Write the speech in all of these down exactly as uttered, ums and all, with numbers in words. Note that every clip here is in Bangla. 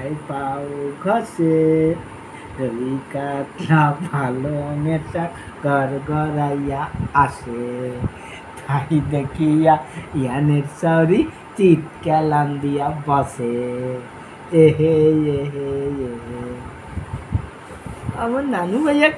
পায় পাও ঘষে, রুই কাতলা পালঙের শাক গড়গড়াইয়া আসে, তাই দেখিয়া ইয়ানের সরি চিৎকার দিয়া বসে। এহে এহে এহে আমার নানু ভাইয়া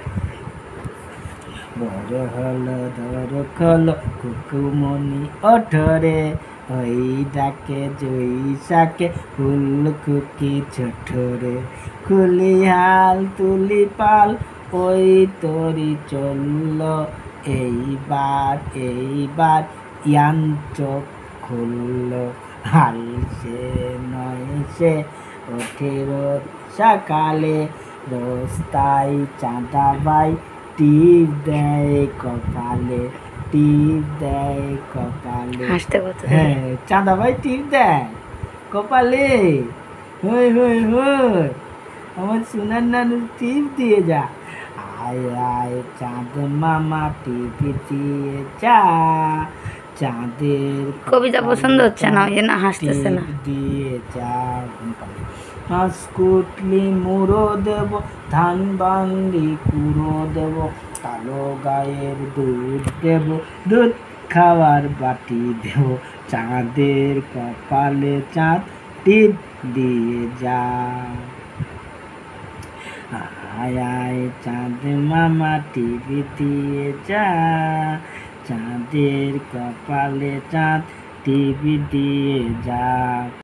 বড় হলো ধর খলো কুকুমনি ওঠরে, ওই ডাকে জুই শাকে ফুল খুকি ছোটরে, খুলি হাল তুলি পাল ওই তরি চলল, এইবার এইবার ইয়ান চোখ খুলল, হাল সে নয় সে ওঠে রোজ সকালে, রোজ তাই চাঁদাবাই টিপ দেয় কপালে, টিপ দেয় কপালে। হ্যাঁ, চাঁদাবাই টিপ দেয় কপালে। হই হই হই আমার সোনার নানু টিপ দিয়ে যা, আয় আয় চাঁদ মামা টিপ দিয়ে যা, চাঁদের কবিতা পছন্দ হচ্ছে না, ওই জন্য হাসতেছে না। দিয়ে যা, হাঁস কুটলি মুড়ো দেব, ধান বাংলি কুড়ো দেব, কালো গায়ের দুধ দেব, দুধ খাওয়ার বাটি দেব, চাঁদের কপালে চাঁদ টিপ দিয়ে যা, আয় আয় চাঁদ মামা টিপ দিয়ে যা, চাঁদের কপালে চাঁদ টিপ দিয়ে যা।